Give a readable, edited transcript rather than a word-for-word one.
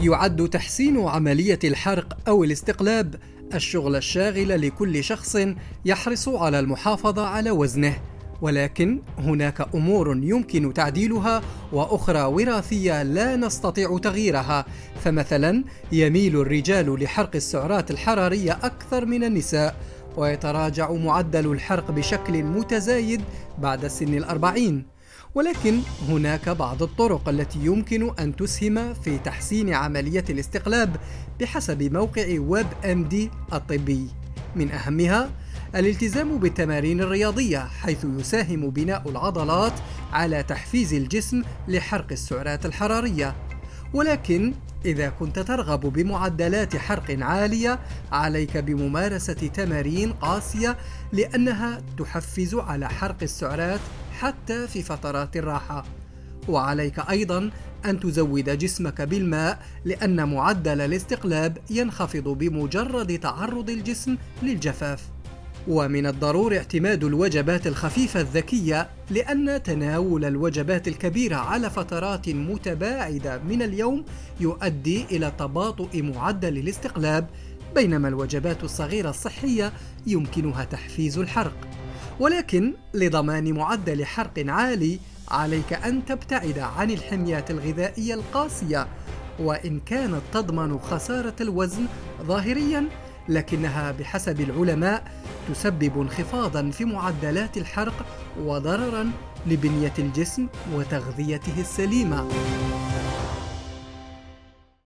يعد تحسين عملية الحرق أو الاستقلاب الشغل الشاغل لكل شخص يحرص على المحافظة على وزنه، ولكن هناك أمور يمكن تعديلها وأخرى وراثية لا نستطيع تغييرها. فمثلا يميل الرجال لحرق السعرات الحرارية أكثر من النساء، ويتراجع معدل الحرق بشكل متزايد بعد سن 40. ولكن هناك بعض الطرق التي يمكن أن تسهم في تحسين عملية الاستقلاب بحسب موقع ويب ام دي الطبي. من أهمها الالتزام بالتمارين الرياضية، حيث يساهم بناء العضلات على تحفيز الجسم لحرق السعرات الحرارية. ولكن إذا كنت ترغب بمعدلات حرق عالية، عليك بممارسة تمارين قاسية، لأنها تحفز على حرق السعرات حتى في فترات الراحة. وعليك أيضا أن تزود جسمك بالماء، لأن معدل الاستقلاب ينخفض بمجرد تعرض الجسم للجفاف. ومن الضروري اعتماد الوجبات الخفيفة الذكية، لأن تناول الوجبات الكبيرة على فترات متباعدة من اليوم يؤدي إلى تباطؤ معدل الاستقلاب، بينما الوجبات الصغيرة الصحية يمكنها تحفيز الحرق. ولكن لضمان معدل حرق عالي، عليك أن تبتعد عن الحميات الغذائية القاسية، وإن كانت تضمن خسارة الوزن ظاهرياً، لكنها بحسب العلماء تسبب انخفاضاً في معدلات الحرق وضرراً لبنية الجسم وتغذيته السليمة.